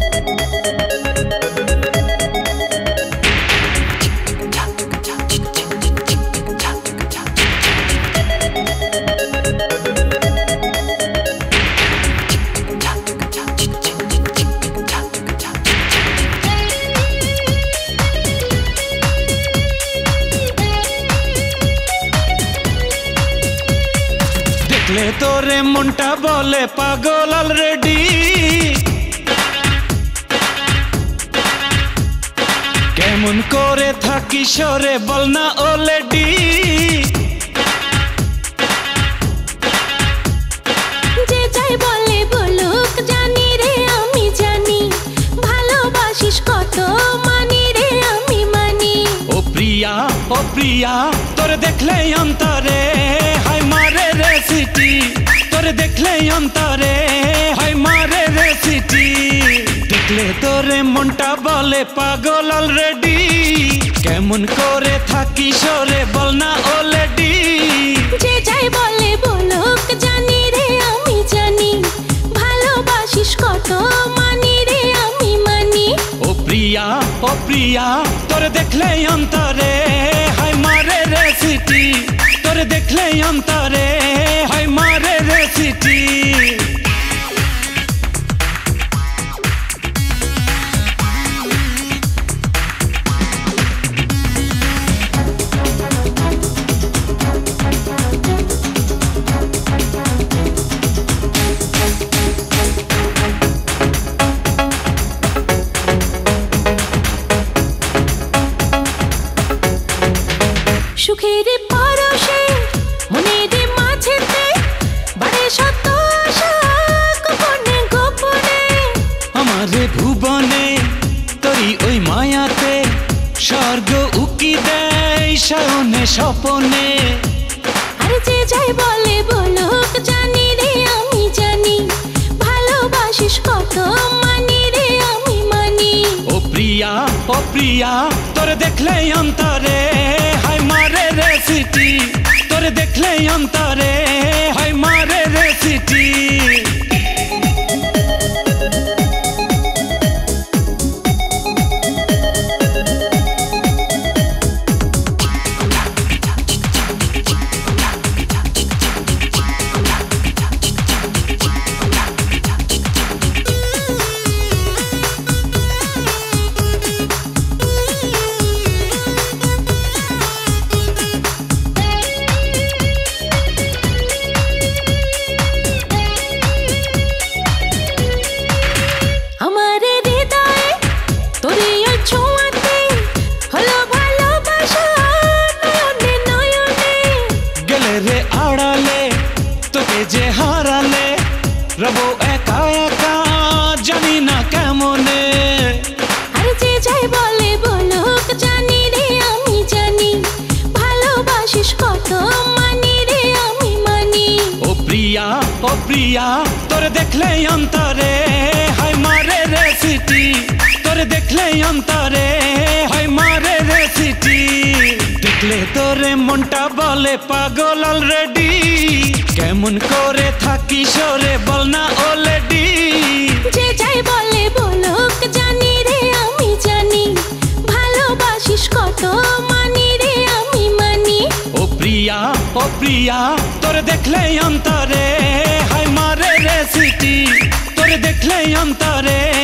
দেখলে তোরে মনটা বলে পাগল অলরেডি, কেমন করে থাকি সরে বল না অলরেডি। যে যাই বলে বলুক জানি রে আমি জানি, ভালোবাসিস কত মানি রে আমি মানি। ও প্রিয়া তোরে দেখলে অন্তরে হাই মারে রে সিটি, তোরে দেখলে অন্তরে হাই মারে রে সিটি। দেখলে তোরে মনটা বলে পাগল অলরেডি, কেমন করে থাকি সরে বল না অলরেডি। যে যাই বলে বলুক জানি রে আমি জানি, ভালোবাসিস কত মানি রে আমি মানি। ও প্রিয়া তোরে দেখলে অন্তরে হাই মারে রে সিটি, তোরে দেখলে অন্তরে হাই মারে রে সিটি। সুখের পরশে মনের মাঝেতে বাড়ে শত আশা গোপনে গোপনে। আমারে ভুবনে তোরি ওই মায়াতে স্বর্গ উকি দেয় শয়নে স্বপনে। আরে যে যাই বলে বলুক জানি রে আমি জানি, ভালোবাসিস কত মানি রে আমি মানি। ও প্রিয়া তোরে দেখলে অন্তরে হাই মারে রে সিটি, তোরে দেখলে অন্তরে হাই মারে রে সিটি। যে হারালে রবো একা একা জানি না কেমনে। আরে যে যাই বলে বলুক জানি রে আমি জানি, ভালোবাসিস কত মানি রে আমি মানি। ও প্রিয়া তোরে দেখলে অন্তরে হাই মারে রে সিটি, তোরে দেখলে অন্তরে হাই মারে রে সিটি। দেখলে তোরে মনটা বলে পাগল অলরেডি, কেমন করে থাকি সরে বল না অলরেডি। যে যাই বলে বলুক জানি রে আমি জানি, ভালোবাসিস কত মানি রে আমি মানি। ও প্রিয়া তোরে দেখলে অন্তরে হাই মারে রে সিটি, তোরে দেখলে অন্তরে